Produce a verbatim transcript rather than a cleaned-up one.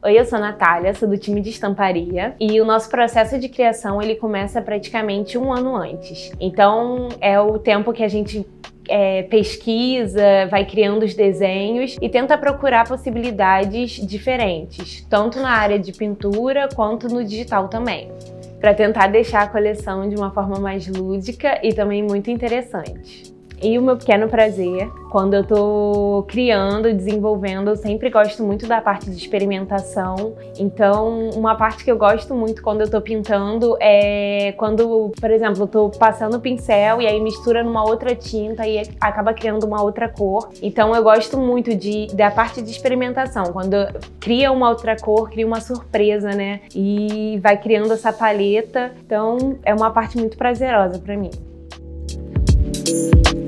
Oi, eu sou a Natália, sou do time de estamparia e o nosso processo de criação ele começa praticamente um ano antes. Então é o tempo que a gente É, pesquisa, vai criando os desenhos e tenta procurar possibilidades diferentes, tanto na área de pintura quanto no digital também, para tentar deixar a coleção de uma forma mais lúdica e também muito interessante. E o meu pequeno prazer, quando eu tô criando, desenvolvendo, eu sempre gosto muito da parte de experimentação. Então, uma parte que eu gosto muito quando eu tô pintando é quando, por exemplo, eu tô passando o pincel e aí mistura numa outra tinta e acaba criando uma outra cor. Então, eu gosto muito de, da parte de experimentação, quando cria uma outra cor, cria uma surpresa, né? E vai criando essa paleta. Então, é uma parte muito prazerosa pra mim.